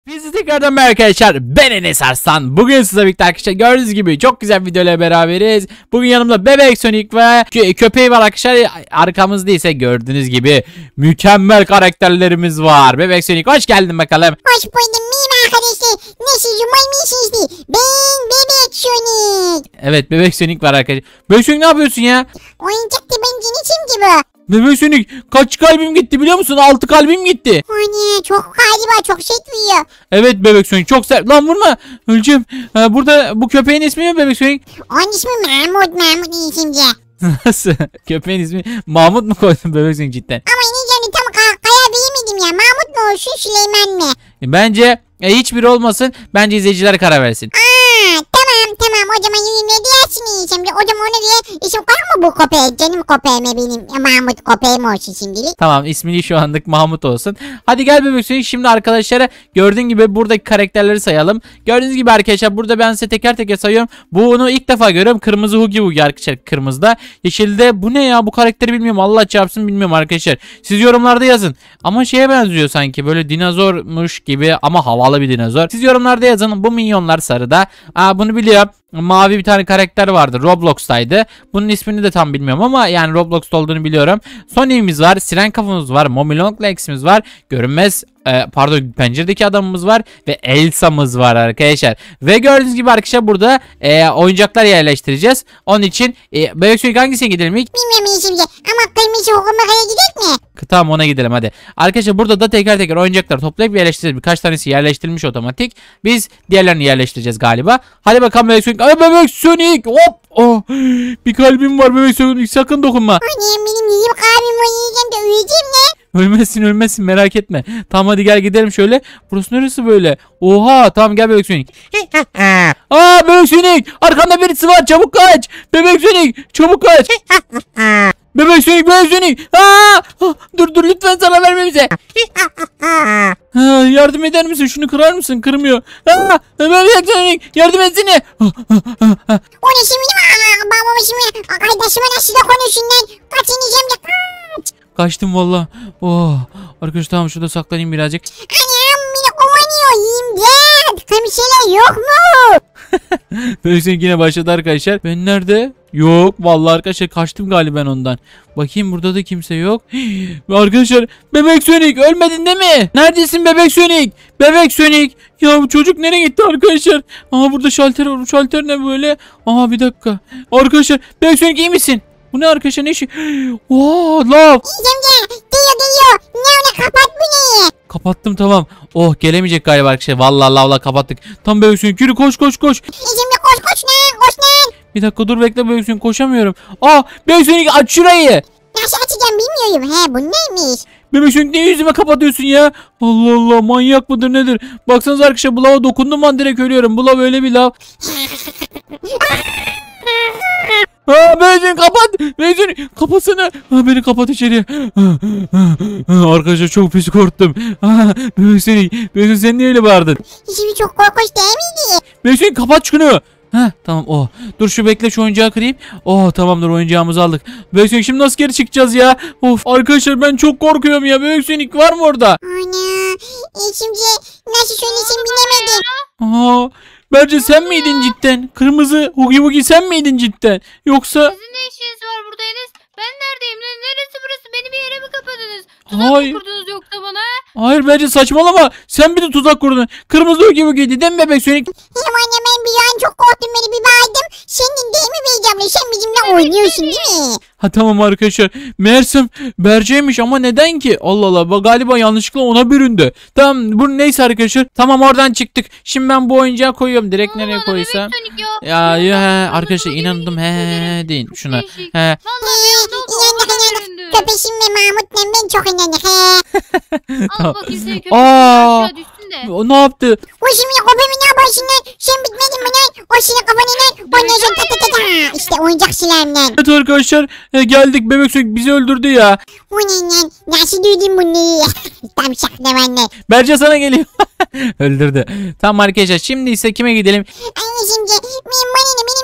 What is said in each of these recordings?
Bizi tekrardan merhaba arkadaşlar, ben Enes Arslan. Bugün size birlikte arkadaşlar gördüğünüz gibi çok güzel videoyla beraberiz. Bugün yanımda Bebek Sonic ve köpeği var arkadaşlar. Arkamızda ise gördüğünüz gibi mükemmel karakterlerimiz var. Bebek Sonic hoş geldin bakalım. Hoş buldum miyim arkadaşlar? Nasılsınız? Umarım ben Bebek Sonic. Evet, Bebek Sonic var arkadaşlar. Bebek Sonic ne yapıyorsun ya? Oyuncak benim için bu. Bebek Sonic kaç kalbim gitti biliyor musun? 6 kalbim gitti. Anne çok galiba çok şey duyuyor. Evet Bebek Sonic çok sert. Lan vurma, öleceğim. Burada bu köpeğin ismi ne Bebek Sonic? Onun ismi Mahmut isimce. Nasıl? Köpeğin ismi Mahmut mu koydun Bebek Sonic cidden? Ama iyice tam karar veremedim ya. Mahmut mu olsun Süleyman mı? Bence hiçbiri olmasın. Bence izleyiciler karar versin. Tamam o zaman ne diyorsun şimdi? O zaman ona diye isim koyar mı bu köpeğe? Canım köpeğime benim Mahmut köpeğim olsun şimdilik. Tamam, ismini şu anlık Mahmut olsun. Hadi gel Bebek Sonic, şimdi arkadaşlara gördüğün gibi buradaki karakterleri sayalım. Gördüğünüz gibi arkadaşlar burada ben size teker teker sayıyorum. Bunu ilk defa görüyorum. Kırmızı Hugi Hugi arkadaşlar, kırmızıda. Yeşilde bu ne ya, bu karakteri bilmiyorum. Allah çarpsın bilmiyorum arkadaşlar. Siz yorumlarda yazın. Ama şeye benziyor sanki, böyle dinozormuş gibi ama havalı bir dinozor. Siz yorumlarda yazın. Bu minyonlar sarıda. Bunu biliyorum. Mavi bir tane karakter vardı, Roblox'taydı. Bunun ismini de tam bilmiyorum ama yani Roblox'ta olduğunu biliyorum. Sonic'imiz var, Siren kafamız var, Mommy Long Legs'imiz var, görünmez penceredeki adamımız var ve Elsa'mız var arkadaşlar. Ve gördüğünüz gibi arkadaşlar burada oyuncaklar yerleştireceğiz. Onun için Bebek Sonic hangisine gidelim ilk? Bilmiyorum şimdi ama kırmızı hukumakaya gidelim mi? Tamam, ona gidelim hadi. Arkadaşlar burada da teker teker oyuncakları toplayıp yerleştireceğiz. Birkaç tanesi yerleştirilmiş otomatik. Biz diğerlerini yerleştireceğiz galiba. Hadi bakalım Bebek Sonic. Bebek Sonic hop. Oh, bir kalbim var Bebek Sonic, sakın dokunma. Annem benim yiyip kalbim var, yiyeceğim de öleceğim ne? Ölmezsin merak etme. Tamam hadi gel gidelim şöyle. Burası neresi böyle? Oha, tamam gel Bebek Sonic. Bebek Sonic, arkanda birisi var, çabuk kaç. Bebek Sonic çabuk kaç. Bebek Sonic. Dur lütfen, sana verme bize. Yardım eder misin? Şunu kırar mısın? Kırmıyor. Bebek Sonic yardım etsene. O ne şimdi? Babama şimdi arkadaşıma nasıl da konuşun lan? Kaçınacağım da kaç. Kaçtım valla. Oh. Arkadaşlar tamam, şurada saklanayım birazcık. Anam beni kovalıyor, imdat. Kimseler yok mu? Bebek Sonic yine başladı arkadaşlar. Ben nerede? Yok vallahi arkadaşlar, kaçtım galiba ben ondan. Bakayım, burada da kimse yok. Arkadaşlar, Bebek Sonic ölmedin değil mi? Neredesin Bebek Sonic? Bebek Sonic. Ya bu çocuk nereye gitti arkadaşlar? Burada şalter var. Şalter ne böyle? Bir dakika. Arkadaşlar, Bebek Sonic iyi misin? Bu ne arkadaşlar, ne işi? Lav. Geliyor. Ne öyle kapat bu neyi? Kapattım tamam. Oh, gelemeyecek galiba arkadaşlar. Vallahi lavla kapattık. Tam Bebek Sonic yürü, koş. Şimdi koş lan. Bir dakika dur, bekle Bebek Sonic, koşamıyorum. Bebek Sonic aç şurayı. Nasıl açacağım bilmiyorum. Bu neymiş? Bebek Sonic niye yüzüme kapatıyorsun ya? Allah Allah, manyak mıdır nedir? Baksanıza arkadaşlar, bu lava dokundum ben direkt ölüyorum. Bu lav öyle bir lav. Bebek Sonic kapat. Bebek Sonic kapatsana. Beni kapat içeriye. Arkadaşlar çok pis korktum. Bebek Sonic sen niye öyle bağırdın? Şimdi çok korkunç değil miydi? Bebek Sonic kapat şunu. Tamam. Dur şu bekle, şu oyuncağı kırayım. Tamamdır, oyuncağımızı aldık. Bebek Sonic şimdi nasıl geri çıkacağız ya? Of arkadaşlar, ben çok korkuyorum ya. Bebek Sonic var mı orada? Ana. Şimdi nasıl söylesem bilemedim. Bence sen miydin cidden? Kırmızı Hugi Hugi sen miydin cidden? Yoksa... Sizin ne işiniz var burada Enes? Ben neredeyim? Neresi burası? Beni bir yere mi kapadınız? Tuzak Hayır. mı kurdunuz yoksa bana? Hayır, bence saçmalama. Sen bir de tuzak kurdun. Kırmızı Hugi Hugi'ydi değil mi Bebek Sonic? Hem anne ben bir an çok korktum, beni bir bağırdım. Senin değil mi Beycamla? Sen bizimle oynuyorsun değil mi? Tamam arkadaşlar. Meğersem Berce'ymiş ama neden ki? Allah Allah, galiba yanlışlıkla ona büründü. Tamam, bu neyse arkadaşlar. Tamam, oradan çıktık. Şimdi ben bu oyuncağı koyuyorum. Direkt nereye Bana koysam? Bebek Sonic ya. Arkadaşlar inandım. Deyin şuna. Değişik. Vallahi bir anda İnandık. göründü. Köpeşim ve Mahmut'la ben çok inandık. Al bakayım seni köpek. Aa. Aşağı düşsün de. O ne yaptı? O şimdi köpeğimi ne yaparsın lan? Sen bitmedin mi lan? O senin kafanı lan. Ondan sonra ta. İşte oyuncak silahımdan. Evet arkadaşlar, geldik. Bebek Sonic bizi öldürdü ya. O ne lan? Nasıl duydun bunu? Tam şakla benle. Berce sana geliyor. Öldürdü. Tamam arkadaşlar, şimdi ise kime gidelim? Anne şimdi benim istediğim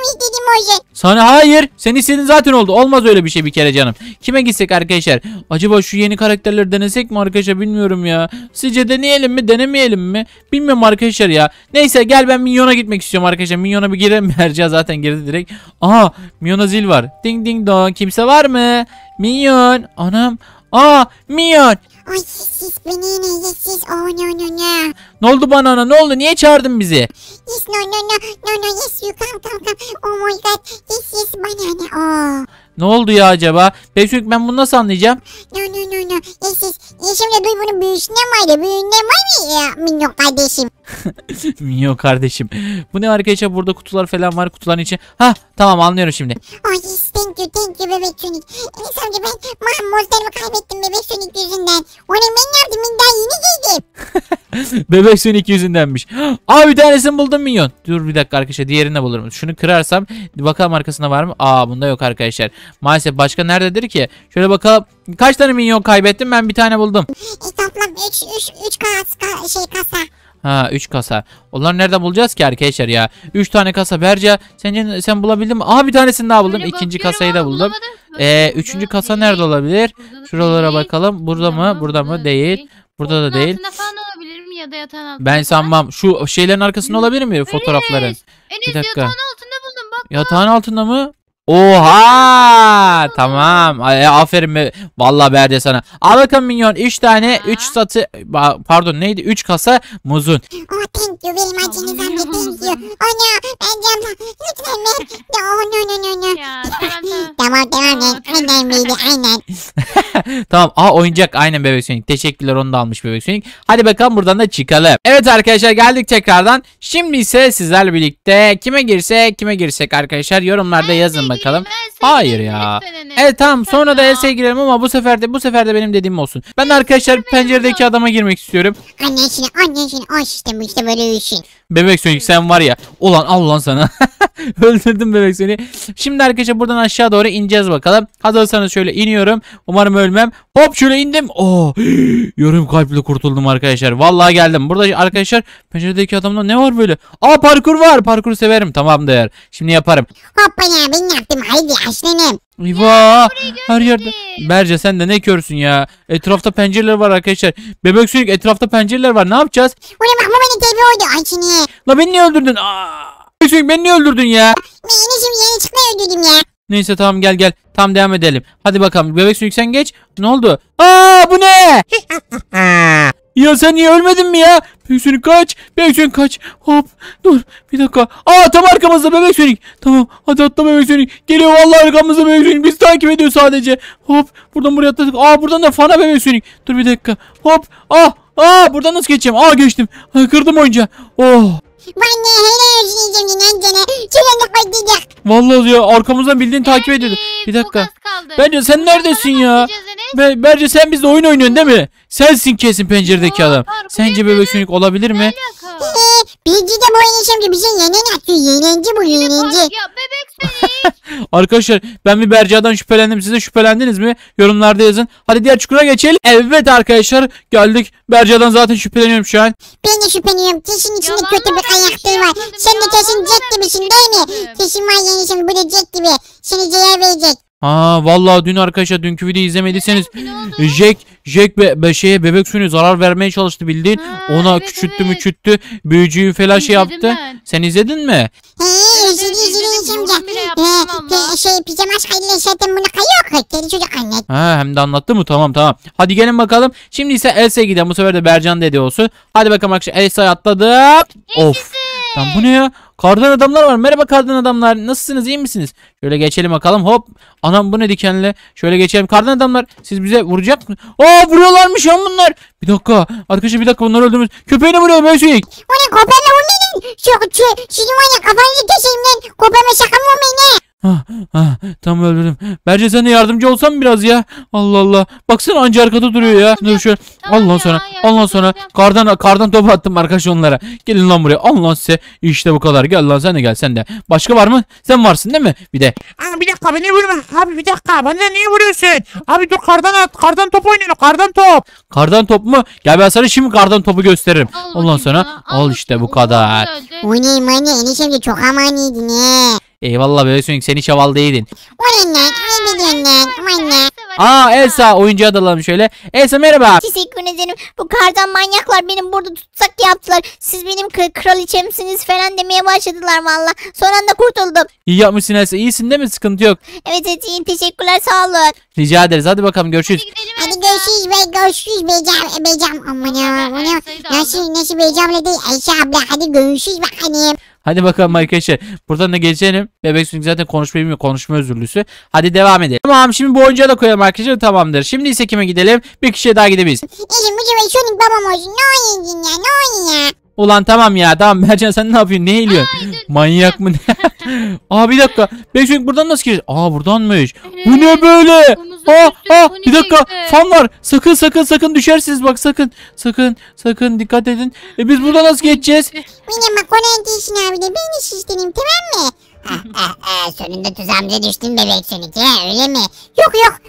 olsun. Sana hayır. Sen istediğin zaten oldu. Olmaz öyle bir şey bir kere canım. Kime gitsek arkadaşlar? Acaba şu yeni karakterleri denesek mi arkadaşlar bilmiyorum ya. Sizce deneyelim mi denemeyelim mi? Bilmiyorum arkadaşlar ya. Neyse gel ben Minyon'a gitmek istiyorum arkadaşlar. Minyon'a bir girelim. Merca zaten girdi direkt. Aha Minyon'a zil var. Ding ding dong. Kimse var mı? Minyon. Anam. Minyon. Ay siz beni yine siz. Oh no no no. Ne oldu bana ana? Ne oldu? Niye çağırdın bizi? Yes no no no. No no yes you come. Oh my god. Yes banana. Oh. Ne oldu ya acaba? Bebek ben bunu nasıl anlayacağım? No no no no. Yes. Şimdi duy bunun büyüsünden vardı. Büyüğünden var mı ya minyon kardeşim? Minyon kardeşim. Bu ne arkadaşlar? Burada kutular falan var. Kutuların içi. Tamam anlıyorum şimdi. Oh yes thank you bebek Sonic. Enes amca ben monsterimi kaybettim bebek Sonic yüzünden. Onu ben yaptım ben daha yeni giydim. Bebek Sonic yüzündenmiş. Bir tanesini buldum Minyon. Dur bir dakika arkadaşlar. Diğerini de bulurum. Şunu kırarsam bakalım arkasında var mı? Bunda yok arkadaşlar. Maalesef başka nerededir ki? Şöyle bakalım. Kaç tane Minyon kaybettim? Ben bir tane buldum. Toplam 3 kasa. 3 kasa. Onları nereden bulacağız ki arkadaşlar ya? 3 tane kasa. Berca sen bulabildin mi? Bir tanesini daha buldum. Böyle İkinci bakıyorum kasayı da ama buldum. bulamadım. Üçüncü Burada kasa değil. nerede olabilir? Burada da Şuralara değil. bakalım. Burada mı? Burada mı? Değil. Burada da değil. Altında falan olabilir mi ya da yatağın altında Ben falan? sanmam. Şu şeylerin arkasında olabilir mi? Fotoğrafların. Enes, Bir dakika. yatağın altında buldum bak. Yatağın altında mı? Oha! Tamam. Aferin be. Vallahi Berce sana. Al bakalım Minyon. 3 tane 3 satı pardon neydi? 3 kasa muzun. Oh thank you very much Enes amca thank you. Oh no ben camdan lütfen ver. Oh no. Ya tamam. Tamam aynen beybi aynen. Tamam. Oyuncak aynen Bebek Sonic. Teşekkürler onu da almış Bebek Sonic. Hadi bakalım buradan da çıkalım. Evet arkadaşlar geldik tekrardan. Şimdi ise sizlerle birlikte kime girsek arkadaşlar yorumlarda yazın bakalım. Hayır ya. Evet tamam sonra da Elsa'ya girelim ama bu sefer de benim dediğim olsun. Ben de arkadaşlar penceredeki adama girmek istiyorum. Annesini işte böyle işin. Bebek Sonic sen var ya. Ulan al lan sana. Öldürdüm Bebek Sonic'i. Şimdi arkadaşlar buradan aşağı doğru ineceğiz bakalım. Hazırsanız şöyle iniyorum. Umarım ölmem. Hop şöyle indim. Yarım kalple kurtuldum arkadaşlar. Vallahi geldim. Burada arkadaşlar penceredeki adamda ne var böyle? Parkur var. Parkuru severim. Tamamdır. Şimdi yaparım. Hoppana ben yaptım haydi aslanım. Eyvah. Her yerde. Berce sen de ne körsün ya. Etrafta pencereler var arkadaşlar. Bebek Sonic etrafta pencereler var. Ne yapacağız? Ona bak bu beni TV oldu Ayşe'ni. La beni niye öldürdün? Bebek Sonic beni niye öldürdün ya? Ben Enes'im yeni çıkma öldürdüm ya. Neyse tamam gel. Tam devam edelim. Hadi bakalım. Bebek Sonic sen geç. Ne oldu? Bu ne? Ya sen niye ölmedin mi ya? Bebek Sonic kaç. Bebek Sonic kaç. Hop. Dur. Bir dakika. Tam arkamızda Bebek Sonic. Tamam. Hadi atla Bebek Sonic. Geliyor vallahi arkamızda Bebek Sonic. Bizi takip ediyor sadece. Hop. Buradan buraya atladık. Buradan da Fana Bebek Sonic. Dur bir dakika. Hop. Buradan nasıl geçeceğim? Geçtim. Kırdım oyuncağı. Ben de helal olsun diyeceğim yine cana. Şöyle koyduk. Vallahi ya arkamızdan bildiğin takip ediyordu. Bir dakika. Bence sen neredesin ya? Bence sen bizle oyun oynuyorsun değil mi? Sensin kesin penceredeki adam. Sence Bebek Sonic olabilir mi? Bilgi de bu Enes amca bize yenen atıyor. Yenenci bu yenenci. Ya bebek Sonic. Arkadaşlar ben bir Berca'dan şüphelendim. Siz de şüphelendiniz mi? Yorumlarda yazın. Hadi diğer çukura geçelim. Evet arkadaşlar geldik. Berca'dan zaten şüpheleniyorum şu an. Ben de şüpheleniyorum. Kesin içinde Ya kötü bir vallahi kayaktır şey var. yapmadım Sen de ya, kesin vallahi Jack gibisin değil mi? yapmadım. Kesin var Enes amca bu da Jack gibi. Seni C'ye verecek. Vallahi dün arkadaşlar dünkü videoyu izlemediyseniz Ne oldu? Jack Bebek Sonic'e zarar vermeye çalıştı bildiğin. Ona Evet, küçülttü evet. müçülttü. Büyücüyü falan şey İzledim yaptı. ben. Sen izledin mi? Üzülü Enes amca. Yorum bile yaptım valla. Pijama aşkıyla zaten bunu kayıyor. Kedi çocuk anne. Hem de anlattı mı? Tamam. Hadi gelin bakalım. Şimdi ise Elsa'ya gidelim. Bu sefer de Bercan dedi olsun. Hadi bakalım arkadaşlar Elsa'ya atladım. Of. Lan bu ne ya? Kardan adamlar var. Merhaba kardan adamlar. Nasılsınız? İyi misiniz? Şöyle geçelim bakalım. Hop. Anam bu ne dikenli? Şöyle geçelim. Kardan adamlar siz bize vuracak mı? Vuruyorlarmış ya bunlar. Bir dakika. Arkadaşlar bir dakika bunları öldürmüş. Köpeğini vuruyor Bebek Sonic. O ne kopyayla vurmadın? Sizin var ya kafanızı keseyim lan. Kopyama şaka mı ne? Tam öldürdüm. Bence sen de yardımcı olsan biraz ya. Allah Allah. Baksana anca arkada duruyor ya. Dur şöyle. Tamam Allah ya, sonra. yardımcı Allah sonra. olacağım. Kardan topu attım arkadaş onlara. Gelin lan buraya. Allah size. İşte bu kadar. Gel lan sen de gel sen de. Başka var mı? Sen varsın değil mi? Bir de. Bir dakika beni vurma. Abi bir dakika bana niye vuruyorsun? Abi dur kardan top oynuyor kardan top. Kardan top mu? Gel ben sana şimdi kardan topu gösteririm. Al Ondan bakayım sonra sana, al işte bu bakayım. kadar. Oo, güzeldi. O ne mani Enes amca çok amaniydi ne? Eyvallah bebek Sonic sen hiç havalı değildin. O ne lan? Ay bir lan. Aman ne? Aa Elsa oyuncağa dalalım şöyle. Elsa merhaba. Teşekkür ederim. Bu kardan manyaklar benim burada tutsak yaptılar. Siz benim kraliçemsiniz falan demeye başladılar valla. Son anda kurtuldum. İyi yapmışsın Elsa. İyisin değil mi? Sıkıntı yok. Evet iyiyim. Teşekkürler sağ olun. Rica ederiz. Hadi bakalım görüşürüz. Hadi görüşürüz be görüşürüz Beycam. Aman ya. Nasıl Beycam'la değil Ayşe abla. Hadi görüşürüz bakalım. Hadi bakalım arkadaşlar. Buradan da geçelim. Bebek Sonic zaten konuşmayı bilmiyor. Konuşma özürlüsü. Hadi devam edelim. Tamam şimdi bu oyuncağı da koyalım arkadaşlar. Tamamdır. Şimdi ise kime gidelim? Bir kişiye daha gidebiliriz. İşte bu sefer Sonic babam olsun. Ne oynayın ya ne oynayın ya. Ulan tamam ya. Tamam Mercan sen ne yapıyorsun? Ne eğiliyorsun? Manyak mı? Aa bir dakika. Bebek Sonic buradan nasıl gireceğiz? Aa buradanmış. Bu ne böyle? Bir dakika. Fan var. Sakın düşersiniz bak sakın. Sakın dikkat edin. Biz buradan nasıl geçeceğiz? Benim bak kolay değilsin abi de ben de şiştireyim tamam mı? Sonunda tuzağımıza düştün bebek Sonic öyle mi? Yok.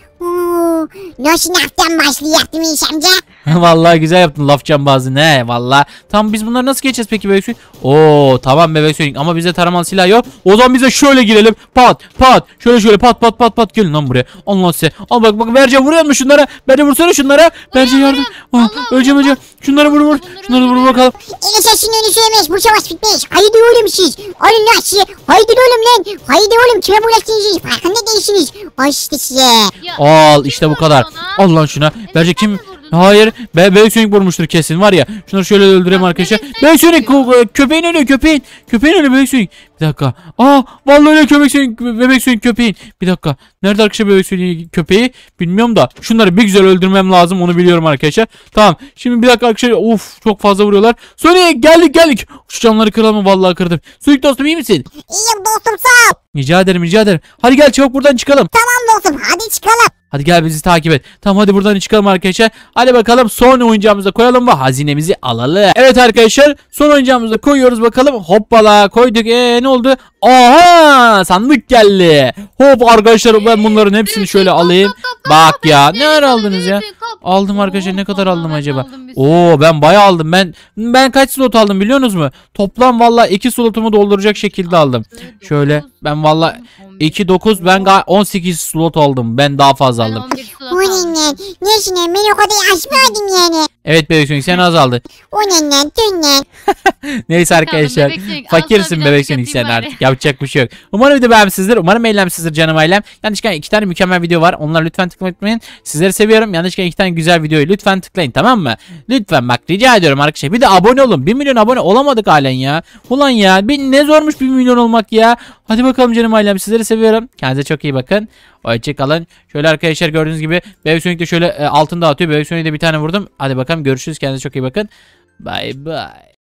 Nasıl laftan başlayacaktım İş amca? Vallahi güzel yaptın laf cambazı ne vallahi. Tamam biz bunları nasıl geçeceğiz peki bebek Sonic? Oo tamam bebek Sonic ama bize taramalı silah yok. O zaman bize şöyle girelim. Pat. Şöyle pat gelin lan buraya. Allah size. Al bak Berce vuruyor mu şunlara? Berce vursana şunlara. Berce yardım. Öleceğim. Şunları vur. Şunları vur bakalım. Eşeşin önü söylemez bu savaş bitmez. Haydi oğlum siz. Alın lan size. Haydi oğlum lan. Haydi oğlum kime bulaştınız siz? Farkında değilsiniz. O işte size. Al işte bu kadar. Al lan şuna. Berce kim? Hayır. Bebek Sonic vurmuştur kesin var ya. Şunları şöyle öldüreyim arkadaşlar. Bebek Sonic köpeğin ölüyor köpeğin. Köpeğin ölüyor Bebek Sonic. Bir dakika. Vallahi öyle Bebek Sonic köpeğin. Bir dakika. Nerede arkadaşlar Bebek Sonic köpeği? Bilmiyorum da. Şunları bir güzel öldürmem lazım. Onu biliyorum arkadaşlar. Tamam. Şimdi bir dakika arkadaşlar. Of çok fazla vuruyorlar. Sonic geldik. Şu camları kıralım vallahi kırdım. Sonic dostum iyi misin? İyiyim dostum sağ ol. Rica ederim. Hadi gel çabuk buradan çıkalım. Tamam dostum hadi çıkalım. Hadi gel bizi takip et. Tamam hadi buradan çıkalım arkadaşlar. Hadi bakalım son oyuncağımıza koyalım ve hazinemizi alalım. Evet arkadaşlar son oyuncağımıza koyuyoruz bakalım. Hoppala koyduk. Ne oldu? Aha sandık geldi. Hop arkadaşlar ben bunların hepsini şöyle alayım. Bak ya ne ara aldınız ya? Aldım arkadaşlar ne kadar aldım acaba? Oo ben bayağı aldım. Ben kaç slot aldım biliyorsunuz mu? Toplam valla 2 slotumu dolduracak şekilde aldım. Şöyle ben valla 2 9 ben 18 slot aldım. Ben daha fazla aldım. O ne lan? Nesin lan ben o kadar açmadım yani. Evet bebek Sonic sen azaldı. O ne lan tüm lan. Neyse arkadaşlar. Bebek Sonic, Fakirsin al sana bebek birazcık Sonic sen yapayım artık. Yapacak bir şey yok. Umarım video beğenmişsinizdir. Umarım eğlenmişsinizdir canım ailem. Yanlışlıkla 2 tane mükemmel video var. Onları lütfen tıklamayı unutmayın. Sizleri seviyorum. Yanlışlıkla 2 tane güzel videoyu lütfen tıklayın tamam mı? Lütfen bak rica ediyorum arkadaşlar. Bir de abone olun. 1 milyon abone olamadık halen ya. Ulan ya ne zormuş 1 milyon olmak ya. Hadi bakalım canım ailem. Sizleri seviyorum. Kendinize çok iyi bakın. Hoşçakalın. Şöyle arkadaşlar gördüğünüz gibi Bebek Sonic de şöyle altın dağıtıyor. Bebek Sonic'e de bir tane vurdum. Hadi bakalım görüşürüz. Kendinize çok iyi bakın. Bye bye.